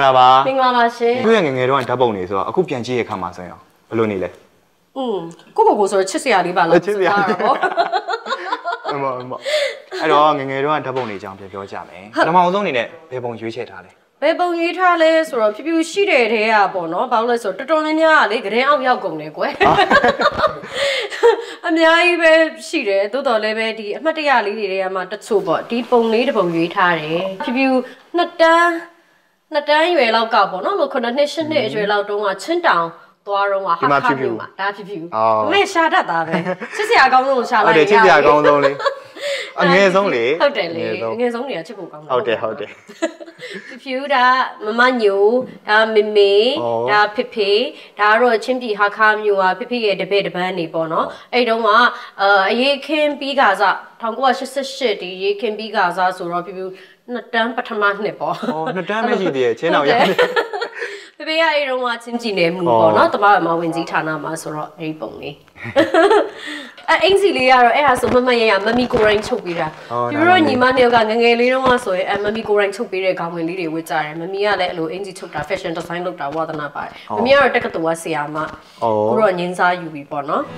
밍라바 밍라바시 그게 ngereဓာတ်ပုံနေဆိုတော့အခုပြန်ကြည့်ရခါမှာဆိုရင်ဘယ်လိုနေလဲကိုဆိုချစ်စရာလေးပါလားချစ်စရာပေါ့မအဲ့တော့ငယ်တော့ဓာတ်ပုံတွေအကြောင်းပြောကြမယ်ပထမအောင်ဆုံးအနေနဲ့ဘယ်ပုံရွေးချယ်ထားလဲဘယ်ပုံရွေးထားလဲဆိုတော့ဖြူဖြူရှိတဲ့ထဲကပေါ့နော်ဘာလို့လဲဆိုတော့တော်တော်များများကလေဂရင်အောင်ရောက်ကုန်တယ်ကွယ်အများကြီးပဲရှိတယ်တိုးတော်လည်းပဲဒီအမှတ်တရလေးတွေထဲမှာတချို့ပေါ့ဒီပုံလေးတစ်ပုံရွေးထားတယ်ဖြူဖြူနှစ်တန်းရွယ်လောက်ကပေါ့နော်လို့9နှစ်10နှစ်အရွယ်လောက်တုန်းကချင်းတောင်သွားတော့ဟာခါမျိုးမှာဒါဖြူဖြူမဲရှာတတ်တာပဲချစ်စရာကောင်းဆုံးရှာလိုက်ရတယ်ချစ်စရာကောင်းဆုံးလေအငယ်ဆုံးလေဟုတ်တယ်လေအငယ်ဆုံးတွေကချစ်ဖို့ကောင်းတာဟုတ်တယ်ဖြူဒါမမညိုဒါမေမေဒါဖေဖေဒါတော့ချင်းပြည်ဟာခါမျိုးอ่ะဖေဖေရဲ့တပည့်တပန်းနေပေါ့နော်အဲ့တုန်းကအရေးခင်းပြီးကစား1988ဒီရေးခင်းပြီးကစားဆိုတော့ဖြူဖြူနှစ်တန်းပထမနှစ်ပေါ့နှစ်တန်းပဲရှိသေးတယ်ချင်းအောင်ရတယ်ဖေဖေကအဲ့တုန်းကချင်းပြည်နယ်မှုပေါ့နော်တမမဝင်ကြီးဌာနမှာဆိုတော့အဲ့ဒီပုံလေးအင်စီလေးကတော့အဲ့ဟာဆိုမရမမီကိုရိုင်းချုပ်ပေးတာပြီးတော့ညီမနှစ်ယောက်ကငငယ်လေးတုန်းကဆိုရင်မမီကိုရိုင်းချုပ်ပေးတဲ့ခေါင်းဝင်လေးတွေဝတ်ကြတယ်မမီကလည်းအဲ့လိုအင်စီချုပ်တာ fashion design လုပ်တာဝါသနာပါတယ်မမီကတော့တက္ကသိုလ်ကဆရာမကိုတော့ငင်းစားယူပြီပေါ့နော်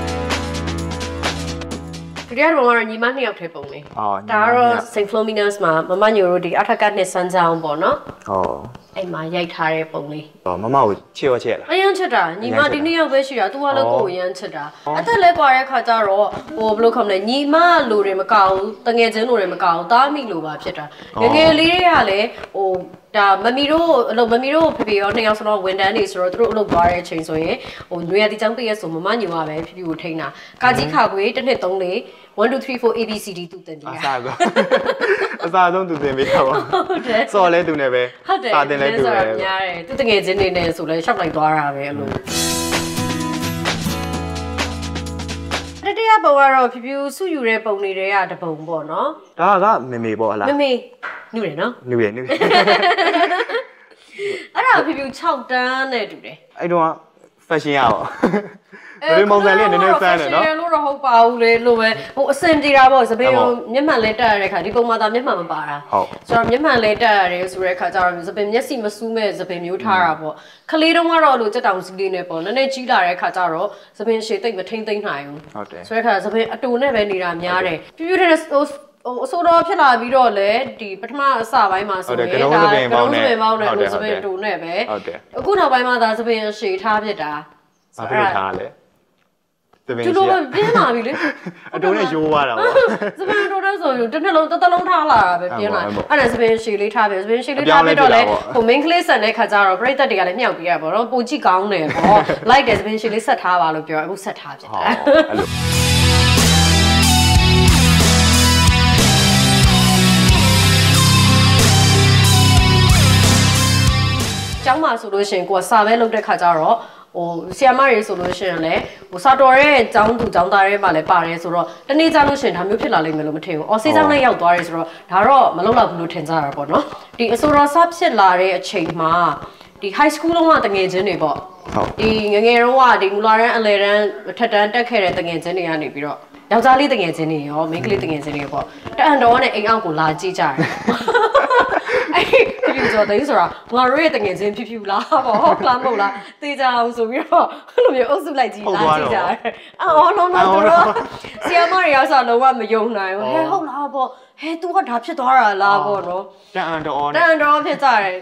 ဒီကတော့ကတော့ညီမနှစ်ယောက်ထဲပုံလေးဒါကတော့ Saint Philomena's မှာမမညိုတို့ဒီအထက်ကနှစ်စမ်းကြောင်းပေါ့နော်အဲ့မှာရိုက်ထားတဲ့ပုံလေးမမကိုချစ်လားအရင်ချစ်တာညီမဒီနှစ်ယောက်ပဲရှိတာသူကလည်းကိုယ်ရမ်းချစ်တာအသက်လဲကွာတဲ့ခါကျတော့ဟိုဘယ်လိုခေါမလဲညီမလိုတွေမကောက်ဘူးတငယ်ချင်းလိုတွေမကောက်ဘူးတားမိလိုပါဖြစ်တာငငယ်လေးတွေကလည်းဟိုဒါမမီတို့ဖေဖေရောနှစ်ယောက်ဆိုတော့ဝန်တန်းနေဆိုတော့သူတို့အလုပ်သွားတဲ့အချိန်ဆိုရင်ဟိုညွေရတီချောင်းပြည့်ရဆိုမမညိုပါပဲဖေဖေကိုထိန်းတာကာကြီးခါခွေတစ်နှစ်3လေး1 2 3 4 ABCD သူတင်ပြီးအစားဆုံးသူတင်ပြီးတော့စော်လဲသူနဲ့ပဲစာတင်လဲသူပဲများတယ်သူတငယ်ချင်းနေနဲ့ဆိုလဲရှောက်လိုက်သွားတာပဲအဲ့လိုတတိယပုံကတော့ဖြူဖြူစုယူတဲ့ပုံတွေတွေကတပုံပေါ့နော်ဒါကမေပေါ့ဟလားမေနူတယ်နော်နူရအဲ့ဒါဖြူဖြူ6တန်းနဲ့တူတယ်အဲ့တော့ fashion ရပါဘယ်မောင်စံလေးနည်းနည်းစမ်းတယ်နော် fashion လို့တော့ဟုတ်ပါဘူးလေလို့ပဲဟိုအစင်ပြေတာပေါ့စပင်းမျက်မှန်လဲတက်ရတဲ့ခါဒီပုံမှာသာမျက်မှန်မပါတာဆိုတော့မျက်မှန်လဲတက်ရတယ်ဆိုတဲ့ခါကျတော့စပင်းမျက်စိမစူးမဲ့စပင်းမျိုးထားတာပေါ့ခလေးတုံးကတော့လို့ကြက်တောင်စီးလေးနဲ့ပေါ့နည်းနည်းကြီးလာတဲ့ခါကျတော့စပင်းရှည်သိမ့်မထိမ့်သိမ့်နိုင်ဘူးဟုတ်တယ်ဆိုတဲ့ခါစပင်းအတူနဲ့ပဲနေတာများတယ်ပြပြတဲ့ဟိုအစိုးရဖြစ်လာပြီးတော့လေဒီပထမအစပိုင်းမှာဆိုရင်ဒါကတော့စပင်းပေါင်းနဲ့လို့စပင်းတူနဲ့ပဲအခုနောက်ပိုင်းမှာဒါစပင်းရှည်ထားဖြစ်တာဘာဖြစ်ထားလဲကျလို့ပြင်းလာပြီလေအတိုးနဲ့ရိုးသွားတာပေါ့စပင်းတိုးတဲ့ဆိုရင်တစ်နှစ်လုံးတစ်သက်လုံးထားလာတာပဲပြင်းလာအဲ့ဒါစပင်းရှည်လေးထားပြီစပင်းရှည်လေးထားပြီးတော့လေဟို main ကလေးဆက်တဲ့ခါကျတော့ပြိတ္တတွေကလည်းမြောက်ပြီးရပါတော့ပူကြည့်ကောင်းတယ်ပေါ့လိုက်တယ်စပင်းရှည်လေးဆက်ထားပါလို့ပြောအခုဆက်ထားဖြစ်တာအဲ့လိုကျောင်းမှာဆိုလို့ရှိရင်ကိုကစာပဲလုပ်တဲ့ခါကျတော့ဟိုဆီယမတွေဆိုလို့ရှိရင်လည်းဟိုစာတော်ရဲ့ကျောင်းသူကျောင်းသားတွေမှာလည်းပါတယ်ဆိုတော့တနေ့ကျလို့ရှိရင်ဒါမျိုးဖြစ်လာလိမ့်မယ်လို့မထင်ဘူး။အော်စေးကျောင်းနဲ့ရောက်သွားတယ်ဆိုတော့ဒါတော့မလုပ်တော့ဘူးလို့ထင်ကြတာပေါ့နော်။ဒီအစိုးရစဖြစ်လာတဲ့အချိန်မှာဒီ high school လုံးဝတငယ်ချင်းတွေပေါ့။ဒီငငယ်တုန်းကဒီမူလာတန်းအလယ်တန်းထက်တန်းတက်ခဲ့တဲ့တငယ်ချင်းတွေကနေပြီးတော့ယောက်ျားလေးတငယ်ချင်းတွေရောမိန်းကလေးတငယ်ချင်းတွေပေါ့။တအန်တော်နဲ့အိမ်အောက်ကိုလာကြည့်ကြတယ်။အဲ့ဒီကြော်သိဆိုတာငါတို့ရဲ့တငယ်ချင်းဖြူဖြူလားပေါ့ဟုတ်လားမဟုတ်လားတေးကြအောင်ဆိုပြီးတော့အဲ့လိုမျိုးအုပ်စုလိုက်ကြည့်လာကြည့်ကြတယ်အော်လုံးတော့တို့ဆီယမတွေရောက်ဆိုလုံးဝမယုံနိုင်ဘူးဟဲဟုတ်လားပေါ့ဟဲ तू ကဒါဖြစ်သွားတာလားပေါ့နော်တန်အန်တော်ဖြစ်ကြတယ်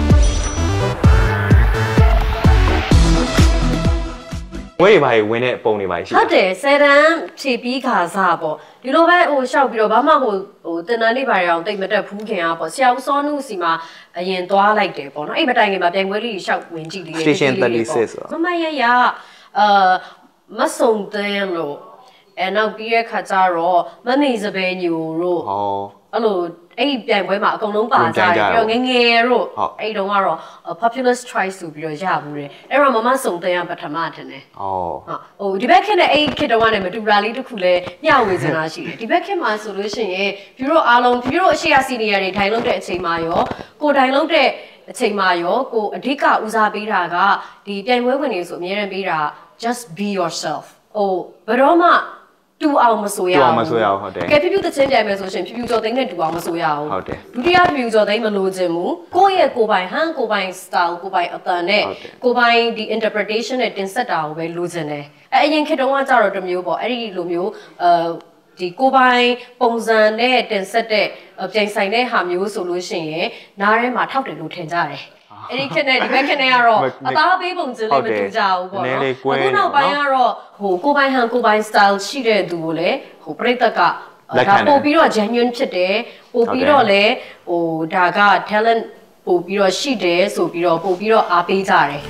ဝေးပါဝင်တဲ့ပုံတွေပါရှိဟုတ်တယ်ဆယ်တန်းဖြည့်ပြီးခါစားပေါ့ဒီလိုပဲဟိုရှောက်ပြီးတော့ဘာမှဟိုတင်တန်းလေးပါရအောင်တိတ်မတက်ဘူးခင်ဗျာပေါ့ဆရာဦးစောနုစီမှာအရင်သွားလိုက်တယ်ပေါ့နော်အဲ့မတိုင်ခင်မှာပြိုင်ပွဲလေးရှောက်ဝင်ကြည့်လေး Station 36 မမရမဆုံတဲ့လို့အဲနောက်ပြီးတဲ့ခါကျတော့မမေစပယ်ညိုတို့အဲ့လိုအဲ့ပြိုင်ပွဲမှာအကုန်လုံးပါကြတယ်ပြီးတော့ငငယ်တို့အဲ့တုန်းကတော့ populous choice ဆိုပြီးတော့ရဘူးတယ်အဲ့တော့မမဆုံတဲ့ပထမတင်တယ်ဟိုဒီဘက်ခက်နဲ့အဲ့ခက်တုန်းကလည်းမတူတာလေးတစ်ခုလဲမျှဝေစင်တာရှိတယ်ဒီဘက်ခက်မှာဆိုလို့ရှိရင်ဖြူတို့အားလုံးဖြူတို့အရှိရစီနီယာတွေထိုင်လုပ်တဲ့အချိန်မှာရောကိုထိုင်လုပ်တဲ့အချိန်မှာရောကိုအဓိကဦးစားပေးတာကဒီပြိုင်ပွဲဝင်တွေဆိုအများရန်ပေးတာ just be yourself ဟိုဘယ်တော့မှတူတူအောင်မဆိုရတူအောင်အောင်မဆိုရအောင်ဟုတ်တယ်ကဲဖြူဖြူတချင်းပြိုင်မယ်ဆိုရှင်ဖြူဖြူကျော်သိန်းနဲ့တူအောင်မဆိုရအောင်ဟုတ်တယ်ဒုတိယဖြူဖြူကျော်သိန်းမလိုချင်ဘူးကိုယ့်ရဲ့ကိုယ်ပိုင်ဟန်ကိုယ်ပိုင် style ကိုယ်ပိုင်အတန်နဲ့ကိုယ်ပိုင်ဒီ interpretation နဲ့တင်ဆက်တာကိုပဲလိုချင်တယ်အရင်ခေတ်တုန်းကကြတော့တစ်မျိုးပေါ့အဲ့ဒီလိုမျိုးဒီကိုယ်ပိုင်ပုံစံနဲ့တင်ဆက်တဲ့ပြိုင်ဆိုင်တဲ့ဟာမျိုးဆိုလို့ရှိရင်နားထဲမှာထောက်တယ်လို့ထင်ကြတယ်အဲ့ဒီခက်နဲ့ဒီဘက်ခက်နဲ့ကတော့အသားပေးပုံစံလေးမတူကြဘူးပေါ့နော်အခုနောက်ပိုင်းကတော့ဟိုကိုယ်ပိုင်ဟန်ကိုယ်ပိုင် style ရှိတဲ့သူကိုလည်းဟိုပြိတ္တကဒါပို့ပြီးတော့ genuine ဖြစ်တယ်ပို့ပြီးတော့လည်းဟိုဒါက talent ပို့ပြီးတော့ရှိတယ်ဆိုပြီးတော့ပို့ပြီးတော့အားပေးကြတယ်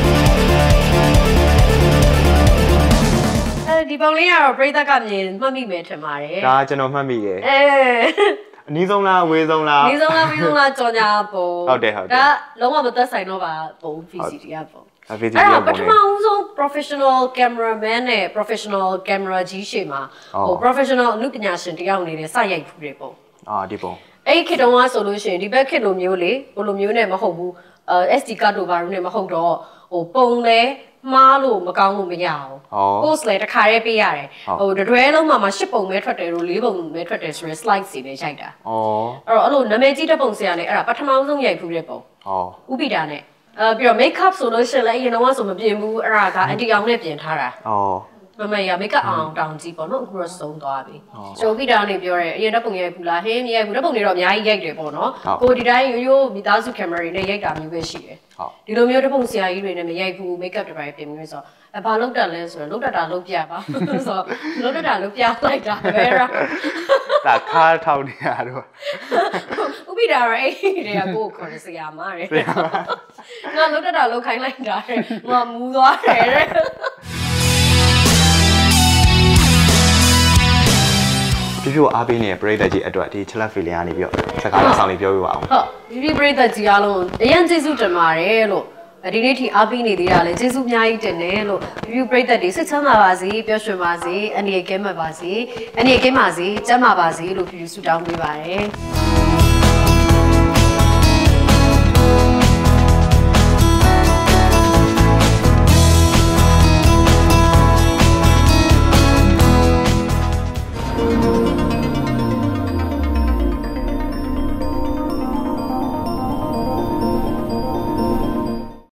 ဒီပုံလေးကတော့ပြိတ္တကမြင်မှတ်မိမယ်ထင်ပါတယ်ဒါကျွန်တော်မှတ်မိရယ်အနည်းဆုံးလားအဝေးဆုံးလားအနည်းဆုံးလားဝေးဆုံးလားကြော်ညာပုံဟုတ်တယ်ဒါလုံးဝမသက်ဆိုင်တော့ပါပုံ VCD ကပုံ VCD ကပုံပထမဆုံး professional cameraman နဲ့ professional camera ကြီးရှေ့မှာဟို professional အမှုပညာရှင်တယောက်အနေနဲ့စရိုက်ဖူးတယ်ပုံဒီပုံအဲ့ခေတ်တုန်းကဆိုလို့ရှိရင်ဒီဘက်ခေတ်လိုမျိုးလေဘလိုမျိုးနဲ့မဟုတ်ဘူး SD card တို့ဘာလို့နဲ့မဟုတ်တော့ဟိုပုံလဲမှားလို့မကောင်းလို့မရအောင် post လဲတစ်ခါတည်းပေးရတယ်ဟိုတွဲလုံးမှာ10ပုံပဲထွက်တယ်လို့4ပုံပဲထွက်တယ်ဆိုရင် slide စီပဲရိုက်တာအဲ့တော့အဲ့လိုနာမည်ကြီးတဲ့ပုံစံရတယ်အဲ့ဒါပထမဆုံးရိုက်ဖူးတဲ့ပုံဥပိတာနဲ့ပြီးတော့ make up ဆိုလို့ရှိရင်လည်းအရင်တော့ဆိုမပြင်ဘူးအဲ့ဒါက anti အောင်နဲ့ပြင်ထားတာမမရ make up အောင်တောင်ကြီးပေါ့နော်အခုတော့ဆုံးသွားပြီဆိုပြီးတော့နေပြောတယ်အရင်တော့ပုံရိုက်ဘူးလားဟင်းမရိုက်ဘူးတော့ပုံတွေတော့အများကြီးရိုက်တယ်ပေါ့နော်ကိုဒီတိုင်းရိုးရိုးမိသားစု camera တွေနဲ့ရိုက်တာမျိုးပဲရှိတယ်ဒီလိုမျိုးတပုံဆရာကြီးတွေနဲ့မရိုက်ဘူး make up တွေပါပြင်မျိုးဆိုတော့ဘာလုပ်တာလဲဆိုတော့လုပ်တတ်တာလုပ်ပြပါဆိုတော့လုပ်တတ်တာလုပ်ပြလိုက်တာပဲရာဒါခါထောက်နေရတော့ဥပိတာရအဲ့ဒီကကိုခေါ်နေဆရာမတဲ့ငါလုပ်တတ်တာလုပ်ခိုင်းလိုက်တာငါမူသွားတယ်တဲ့ဖြူအားပေးနေတဲ့ပရိသတ်ကြီးအတွက်ဒီချက်လက်ဖီလင်ကနေပြီးတော့စကားဆောင်လေးပြောပြပါအောင်ဟုတ်ဒီပရိသတ်ကြီးအားလုံးအရင်ကျေးဇူးတင်ပါတယ်လို့ဒီနေ့ထိအားပေးနေသေးတာလည်းကျေးဇူးအများကြီးတင်တယ်လို့ဖြူပရိသတ်တွေစိတ်ချမ်းသာပါစေပျော်ရွှင်ပါစေအနေကဲမှာပါစေအနေကဲမှာစေကျန်းမာပါစေလို့ဖြူဆုတောင်းပေးပါတယ်